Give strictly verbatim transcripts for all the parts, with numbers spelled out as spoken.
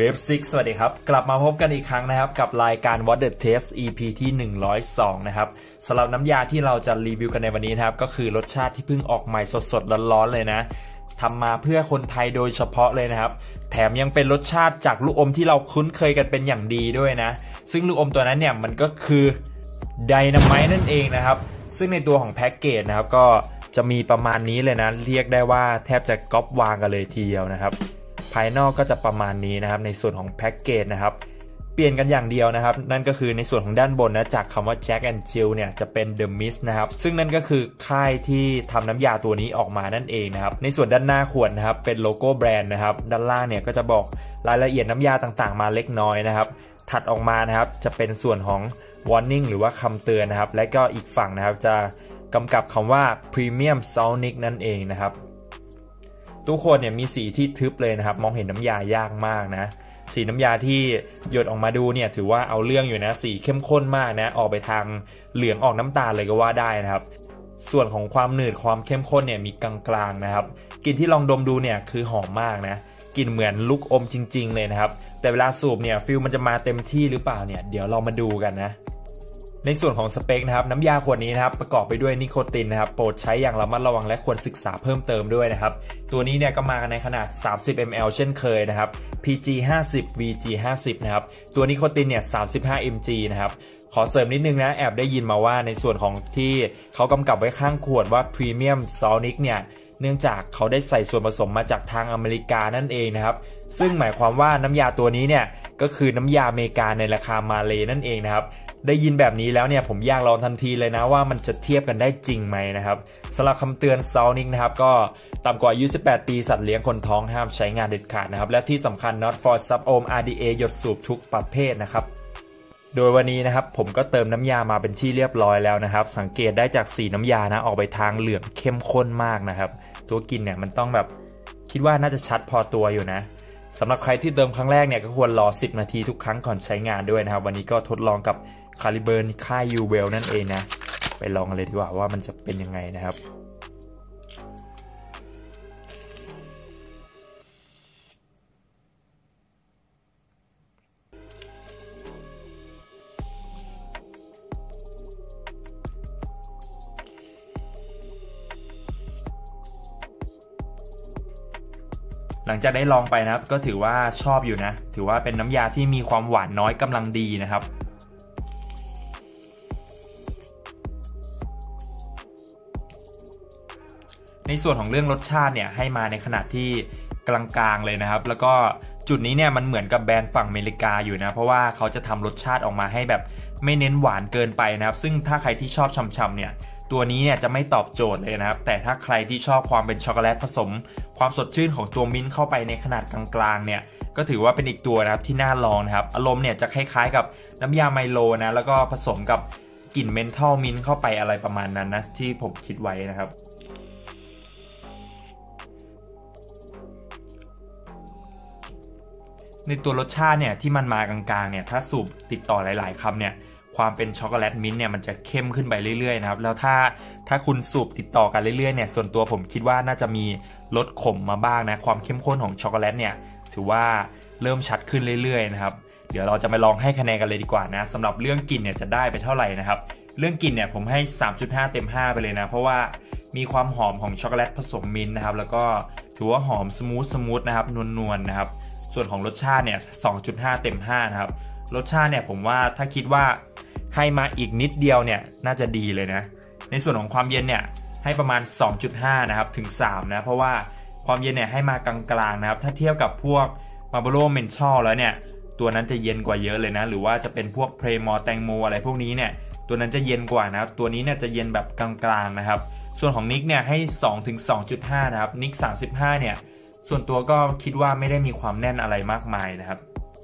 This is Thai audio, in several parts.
เวฟซิกสวัสดีครับกลับมาพบกันอีกครั้งนะครับกับรายการ What the Taste อี พี ที่หนึ่งร้อยสองนะครับสำหรับน้ำยาที่เราจะรีวิวกันในวันนี้นะครับก็คือรสชาติที่เพิ่งออกใหม่สดๆร้อนๆเลยนะทำมาเพื่อคนไทยโดยเฉพาะเลยนะครับแถมยังเป็นรสชาติจากลูกอมที่เราคุ้นเคยกันเป็นอย่างดีด้วยนะซึ่งลูกอมตัวนั้นเนี่ยมันก็คือไดนาไมต์นั่นเองนะครับซึ่งในตัวของแพ็กเกจนะครับก็จะมีประมาณนี้เลยนะเรียกได้ว่าแทบจะก๊อปวางกันเลยทีเดียวนะครับภายนอกก็จะประมาณนี้นะครับในส่วนของแพ็กเกจนะครับเปลี่ยนกันอย่างเดียวนะครับนั่นก็คือในส่วนของด้านบนนะจากคำว่า Jack and Jill เนี่ยจะเป็น The Mist นะครับซึ่งนั่นก็คือค่ายที่ทำน้ำยาตัวนี้ออกมานั่นเองนะครับในส่วนด้านหน้าขวดนะครับเป็นโลโก้แบรนด์นะครับด้านล่างเนี่ยก็จะบอกรายละเอียดน้ำยาต่างๆมาเล็กน้อยนะครับถัดออกมานะครับจะเป็นส่วนของ Warning หรือว่าคำเตือนนะครับและก็อีกฝั่งนะครับจะกำกับคำว่า Premium Sonic นั่นเองนะครับตู้ขวดเนี่ยมีสีที่ทึบเลยนะครับมองเห็นน้ำยายากมากนะสีน้ำยาที่หยดออกมาดูเนี่ยถือว่าเอาเรื่องอยู่นะสีเข้มข้นมากนะออกไปทางเหลืองออกน้ำตาลเลยก็ว่าได้นะครับส่วนของความหนืดความเข้มข้นเนี่ยมีกลางๆนะครับกลิ่นที่ลองดมดูเนี่ยคือหอมมากนะกลิ่นเหมือนลูกอมจริงๆเลยนะครับแต่เวลาสูบเนี่ยฟิลมันจะมาเต็มที่หรือเปล่าเนี่ยเดี๋ยวเรามาดูกันนะในส่วนของสเปคนะครับน้ำยาขวดนี้นะครับประกอบไปด้วยนิโคตินนะครับโปรดใช้อย่างระมัดระวังและควรศึกษาเพิ่มเติมด้วยนะครับตัวนี้เนี่ยก็มาในขนาดสามสิบมิลลิลิตร เช่นเคยนะครับ พี จี ห้าสิบ วี จี ห้าสิบ นะครับตัวนิโคตินเนี่ยสามสิบห้า มิลลิลิตร นะครับขอเสริมนิดนึงนะแอบได้ยินมาว่าในส่วนของที่เขากำกับไว้ข้างขวดว่า Premium Sonic เนี่ยเนื่องจากเขาได้ใส่ส่วนผสมมาจากทางอเมริกานั่นเองนะครับซึ่งหมายความว่าน้ำยาตัวนี้เนี่ยก็คือน้ำยาอเมริกาในราคามาเลนั่นเองนะครับได้ยินแบบนี้แล้วเนี่ยผมอยากลองทันทีเลยนะว่ามันจะเทียบกันได้จริงไหมนะครับสำหรับคำเตือน Sonic นะครับก็ต่ำกว่าอายุสิบแปดปีสัตว์เลี้ยงคนท้องห้ามใช้งานเด็ดขาดนะครับและที่สำคัญ not for sub ohm อาร์ ดี เอ หยดสูบทุกประเภทนะครับโดยวันนี้นะครับผมก็เติมน้ำยามาเป็นที่เรียบร้อยแล้วนะครับสังเกตได้จากสีน้ำยานะออกไปทางเหลืองเข้มข้นมากนะครับตัวกลิ่นเนี่ยมันต้องแบบคิดว่าน่าจะชัดพอตัวอยู่นะสำหรับใครที่เติมครั้งแรกเนี่ยก็ควรรอสิบนาทีทุกครั้งก่อนใช้งานด้วยนะครับวันนี้ก็ทดลองกับคาลิเบิร์นค่ายยูเวลนั่นเองนะไปลองกันเลยดีกว่าว่ามันจะเป็นยังไงนะครับหลังจากได้ลองไปนะครับก็ถือว่าชอบอยู่นะถือว่าเป็นน้ำยาที่มีความหวานน้อยกำลังดีนะครับในส่วนของเรื่องรสชาติเนี่ยให้มาในขนาดที่กลางๆเลยนะครับแล้วก็จุดนี้เนี่ยมันเหมือนกับแบรนด์ฝั่งอเมริกาอยู่นะเพราะว่าเขาจะทำรสชาติออกมาให้แบบไม่เน้นหวานเกินไปนะครับซึ่งถ้าใครที่ชอบช่ำๆเนี่ยตัวนี้เนี่ยจะไม่ตอบโจทย์เลยนะครับแต่ถ้าใครที่ชอบความเป็นช็อกโกแลตผสมความสดชื่นของตัวมิ้นท์เข้าไปในขนาดกลางๆเนี่ยก็ถือว่าเป็นอีกตัวนะครับที่น่าลองนะครับอารมณ์เนี่ยจะคล้ายๆกับน้ำยาไมโลนะแล้วก็ผสมกับกลิ่นเมนทัลมิ้นท์เข้าไปอะไรประมาณนั้นนะที่ผมคิดไว้นะครับในตัวรสชาติเนี่ยที่มันมากลางๆเนี่ยถ้าสูบติดต่อหลายๆคำเนี่ยความเป็นช็อกโกแลตมิ้นท์เนี่ยมันจะเข้มขึ้นไปเรื่อยๆนะครับแล้วถ้าถ้าคุณสูบติดต่อกันเรื่อยๆเนี่ยส่วนตัวผมคิดว่าน่าจะมีรสขมมาบ้างนะความเข้มข้นของช็อกโกแลตเนี่ยถือว่าเริ่มชัดขึ้นเรื่อยๆนะครับเดี๋ยวเราจะมาลองให้คะแนนกันเลยดีกว่านะสำหรับเรื่องกลิ่นเนี่ยจะได้ไปเท่าไหร่นะครับเรื่องกลิ่นเนี่ยผมให้ สามจุดห้า เต็มห้าไปเลยนะเพราะว่ามีความหอมของช็อกโกแลตผสมมิ้นท์นะครับแล้วก็ถือว่าหอมสมูทสมูทนะครับนวลๆนะครับส่วนของรสชาติเนี่ย สองจุดห้า เต็มห้านะครับรสชาติเนี่ยผมว่าถ้าคิดว่าให้มาอีกนิดเดียวเนี่ยน่าจะดีเลยนะในส่วนของความเย็นเนี่ยให้ประมาณ สองจุดห้า นะครับถึงสามนะเพราะว่าความเย็นเนี่ยให้มากลางๆนะครับถ้าเทียบกับพวก Marlboro Menthol แล้วเนี่ยตัวนั้นจะเย็นกว่าเยอะเลยนะหรือว่าจะเป็นพวก Premore แตงโมอะไรพวกนี้เนี่ยตัวนั้นจะเย็นกว่านะครับตัวนี้เนี่ยจะเย็นแบบกลางๆนะครับส่วนของนิกเนี่ยให้ สองถึงสองจุดห้า นะครับนิกสามสิบห้าเนี่ยส่วนตัวก็คิดว่าไม่ได้มีความแน่นอะไรมากมายนะครับ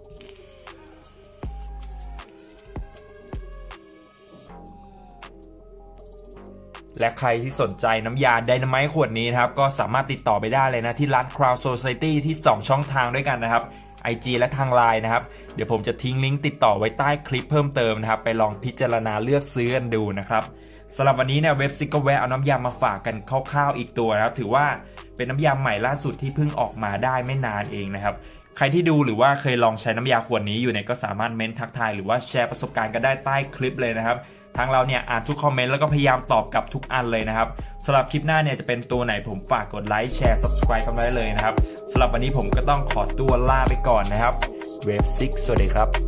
และใครที่สนใจน้ำยาไดนาไมต์ขวดนี้นะครับก็สามารถติดต่อไปได้เลยนะที่ร้าน Crown Society ที่สองช่องทางด้วยกันนะครับ ไอ จี และทาง ไลน์ นะครับเดี๋ยวผมจะทิ้งลิงก์ติดต่อไว้ใต้คลิปเพิ่มเติมนะครับไปลองพิจารณาเลือกซื้อกันดูนะครับสำหรับวันนี้เนี่ยเว็บซิกก็แวะเอาน้ำยามาฝากกันคร่าวๆอีกตัวนะครับถือว่าเป็นน้ำยาใหม่ล่าสุดที่เพิ่งออกมาได้ไม่นานเองนะครับใครที่ดูหรือว่าเคยลองใช้น้ำยาขวดนี้อยู่เนี่ยก็สามารถเม้นทักทายหรือว่าแชร์ประสบการณ์กันได้ใต้คลิปเลยนะครับทางเราเนี่ยอ่านทุกคอมเมนต์แล้วก็พยายามตอบกลับทุกอันเลยนะครับสำหรับคลิปหน้าเนี่ยจะเป็นตัวไหนผมฝากกดไลค์แชร์ ซับสไครบ์ กันได้เลยนะครับสำหรับวันนี้ผมก็ต้องขอตัวลาไปก่อนนะครับเวฟซิกสวัสดีครับ